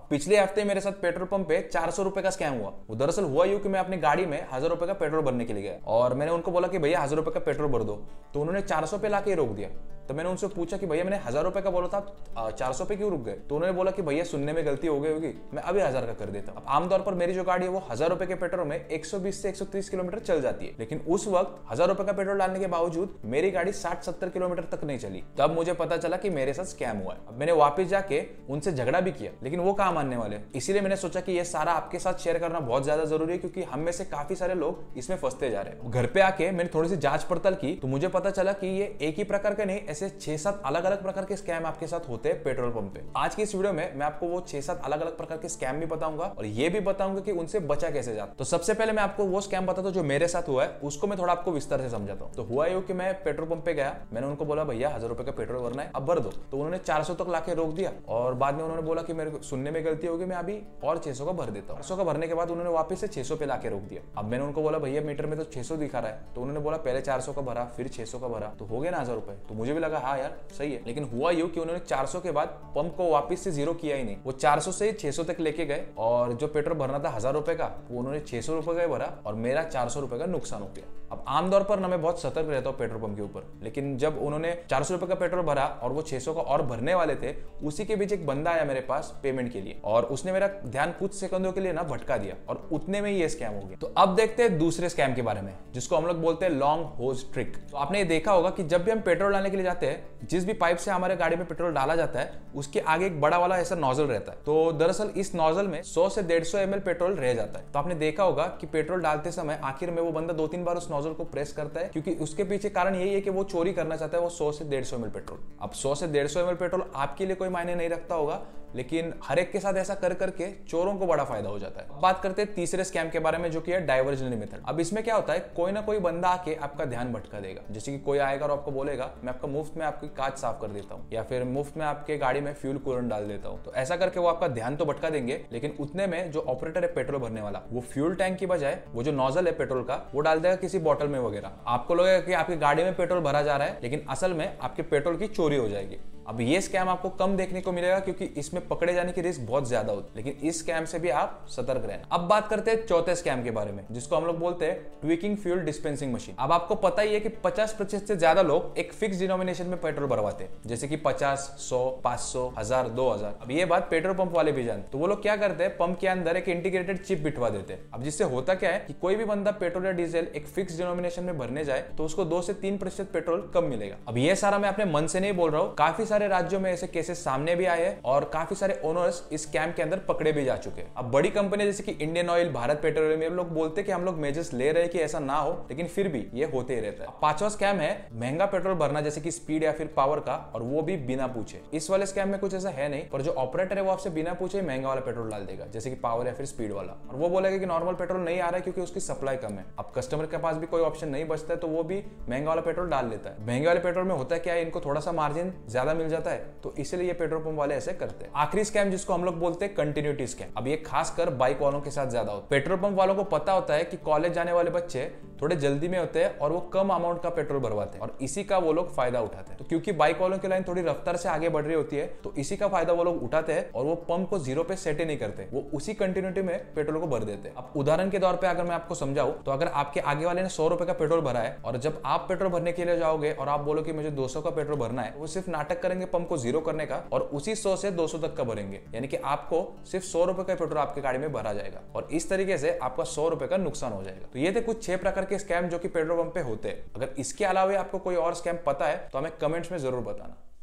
अब पिछले हफ्ते मेरे साथ पेट्रोल पंप पे 400 रुपए का स्कैम हुआ। वो दरअसल हुआ यूं कि मैं अपनी गाड़ी में 1000 रुपए का पेट्रोल भरने के लिए गया और मैंने उनको बोला कि भैया 1000 रुपए का पेट्रोल भर दो, तो उन्होंने 400 पे लाके रोक दिया। तो मैंने उनसे पूछा कि भैया मैंने 1000 रुपए का बोला था, 400 पे क्यों रुक गए? तो उन्होंने बोला कि भैया सुनने में गलती हो गई होगी, मैं अभी 1000 का कर देता हूं। अब आमतौर पर मेरी जो गाड़ी है वो 1000 रुपए के पेट्रोल में 120 से 130 किलोमीटर चल जाती है, लेकिन उस वक्त 1000 रुपए का पेट्रोल डालने के बावजूद मेरी गाड़ी 60-70 किलोमीटर तक नहीं चली। तब मुझे पता चला कि मेरे साथ स्कैम हुआ है। अब मैंने वापस जाके उनसे झगड़ा भी किया, लेकिन वो कहां मानने वाले। इसीलिए मैंने सोचा कि ये सारा आपके साथ शेयर करना बहुत ज्यादा जरूरी है, क्योंकि हम में से काफी सारे लोग इसमें फंसते जा रहे हैं। घर पे आके मैंने थोड़ी सी जांच पड़ताल की तो मुझे पता चला कि ये एक ही प्रकार के नहीं, ऐसे 6-7 अलग अलग प्रकार के स्कैम आपके साथ होते हैं पेट्रोल पंप पे। आज की इस वीडियो में मैं आपको वो 6-7 अलग अलग प्रकार के स्कैम भी बताऊंगा और ये भी बताऊंगा कि उनसे बचा कैसे जाता। तो सबसे पहले मैं आपको वो स्कैम बताता हूं जो मेरे साथ हुआ है, उसको मैं थोड़ा आपको विस्तार से समझाता हूं। तो हुआ यूं कि मैं पेट्रोल पंप पे गया, मैंने उनको बोला भैया 1000 रुपए का पेट्रोल भरना है, अब भर दो। तो उन्होंने 400 तक लाके रोक दिया और बाद में उन्होंने बोला कि मेरे को सुनने में गलती होगी, मैं अभी और 600 का भर देता हूं। 400 का भरने के बाद उन्होंने वापस से 600 पे लाके रोक दिया। अब मैंने उनको बोला भैया मीटर में तो 600 दिखा रहा है। तो उन्होंने बोला पहले 400 का भरा, फिर 600 का भरा, तो हो गया ना 1000 रुपए। तो मुझे भी लगा हाँ यार सही है, लेकिन हुआ यूं कि उन्होंने 400 के बाद पंप को वापस से जीरो किया ही नहीं। वो 400 से 600 तक लेके गए और जो पेट्रोल भरना था 1000 रुपए का वो उन्होंने 600 रुपए का भरा और मेरा 400 रुपए का नुकसान हो गया। अब आमतौर पर ना मैं बहुत सतर्क रहता हूँ पेट्रोल पंप के ऊपर, लेकिन जब उन्होंने 400 रुपए का पेट्रोल भरा और वो 600 का और भरने वाले थे, उसी के बीच एक बंदा आया मेरे पास पेमेंट के लिए और उसने मेरा ध्यान कुछ सेकंडों के लिए ना भटका दिया और उतने में ही ये स्कैम हो गया। तो अब देखते हैं दूसरे स्कैम के बारे में, जिसको हम लोग बोलते हैं लॉन्ग होज ट्रिक। तो आपने ये देखा होगा कि जब भी हम पेट्रोल डालने के लिए जाते हैं, जिस भी पाइप से हमारे गाड़ी में पेट्रोल डाला जाता है उसके आगे एक बड़ा वाला ऐसा नोजल रहता है। तो दरअसल इस नोजल में 100 से 150 ml पेट्रोल रह जाता है। तो आपने देखा होगा कि पेट्रोल डालते समय आखिर में वो बंदा 2-3 बार उस नोजल को प्रेस करता है, क्योंकि उसके पीछे कारण यही है कि वो चोरी करना चाहता है वो 100 से 150 ml पेट्रोल। अब 100 से 150 ml पेट्रोल आपके लिए कोई मायने नहीं रखता होगा, लेकिन हर एक के साथ ऐसा कर करके चोरों को बड़ा फायदा हो जाता है। बात करते हैं तीसरे स्कैम के बारे में, जो कि है डाइवर्जनरी मेथड। अब इसमें क्या होता है, कोई ना कोई बंदा आके आपका ध्यान भटका देगा। जैसे कि कोई आएगा और आपको बोलेगा मैं आपका मुफ्त में आपकी कांच साफ कर देता हूँ, या फिर मुफ्त में आपके गाड़ी में फ्यूल कूलेंट डाल देता हूँ। तो ऐसा करके वो आपका ध्यान तो भटका देंगे, लेकिन उतने में जो ऑपरेटर है पेट्रोल भरने वाला, वो फ्यूल टैंक की बजाय वो जो नोजल है पेट्रोल का वो डाल देगा किसी बॉटल में वगैरह। आपको लगेगा कि आपकी गाड़ी में पेट्रोल भरा जा रहा है, लेकिन असल में आपके पेट्रोल की चोरी हो जाएगी। अब ये स्कैम आपको कम देखने को मिलेगा क्योंकि इसमें पकड़े जाने की रिस्क बहुत ज्यादा होती है, लेकिन इस स्कैम से भी आप सतर्क रहना। अब बात करते हैं चौथे स्कैम के बारे में, जिसको हम लोग बोलते हैं ट्विकिंग फ्यूल डिस्पेंसिंग मशीन। अब आपको पता ही है कि 50% से ज्यादा लोग एक फिक्स डिनोमिनेशन में पेट्रोल भरवाते हैं, जैसे कि 50, 100, 500, 1000, 2000। अब ये बात पेट्रोल पंप वाले भी जानते। तो वो लोग क्या करते हैं, पंप के अंदर एक इंटीग्रेटेड चिप बिठवा देते हैं। अब जिससे होता क्या है कि कोई भी बंदा पेट्रोल या डीजल एक फिक्स डिनोमिनेशन में भरने जाए तो उसको 2 से 3% पेट्रोल कम मिलेगा। अब ये सारा मैं अपने मन से नहीं बोल रहा हूँ, काफी सारे राज्यों में ऐसे केसेस सामने भी आए हैं और काफी सारे ओनर्स इस स्कैम के अंदर पकड़े भी जा चुके हैं। अब बड़ी कंपनी जैसे कि इंडियन ऑयल, भारत पेट्रोलियम, ये लोग बोलते हैं कि हम लोग मेजर्स ले रहे हैं कि ऐसा ना हो, लेकिन फिर भी ये होते ही रहता है। पांचवा स्कैम है महंगा पेट्रोल भरना, जैसे कि स्पीड या फिर पावर का, और वो भी बिना पूछे। इस वाले स्कैम में कुछ ऐसा है नहीं, पर जो ऑपरेटर है वो आपसे बिना पूछे महंगा वाला पेट्रोल डाल देगा, जैसे कि पावर या फिर स्पीड वाला, और वो बोलेगा कि नॉर्मल पेट्रोल नहीं आ रहा है क्योंकि उसकी सप्लाई कम है। अब कस्टमर के पास भी कोई ऑप्शन नहीं बचता है तो वो भी महंगा वाला पेट्रोल डाल लेता है। महंगे वाले पेट्रोल में होता है क्या है, इनको थोड़ा सा मार्जिन ज्यादा मिल जाता है, तो इसलिए ये पेट्रोल पंप वाले ऐसे करते हैं। आखिरी स्कैम जिसको हम लोग बोलते हैं कंटिन्यूटी स्कैम। अब ये खासकर बाइक वालों के साथ ज्यादा होता है। पेट्रोल पंप वालों को पता होता है कि कॉलेज जाने वाले बच्चे थोड़े जल्दी में होते हैं और वो कम अमाउंट का पेट्रोल भरवाते हैं, और इसी का वो लोग फायदा उठाते हैं। तो क्योंकि बाइक वालों की लाइन थोड़ी रफ्तार से आगे बढ़ रही होती है, तो इसी का फायदा वो लोग उठाते हैं और वो पंप को जीरो पे सेट ही नहीं करते, वो उसी कंटिन्यूटी में पेट्रोल को भर देते हैं। अब उदाहरण के तौर पे अगर मैं आपको समझाऊं, तो अगर आपके आगे वाले ने 100 रुपए का पेट्रोल भरा है और जब आप पेट्रोल भरने के लिए जाओगे और आप बोलो कि मुझे 200 का पेट्रोल भरना है, वो सिर्फ नाटक करेंगे पंप को जीरो करने का और उसी 100 से 200 तक का भरेंगे, यानी कि आपको सिर्फ 100 रुपए का पेट्रोल आपके गाड़ी में भरा जाएगा और इस तरीके से आपका 100 रुपए का नुकसान हो जाएगा। तो ये थे कुछ 6 प्रकार के स्कैम जो कि पेट्रोल पंप पे होते हैं। अगर इसके अलावा आपको कोई और स्कैम पता है तो हमें कमेंट्स में जरूर बताना।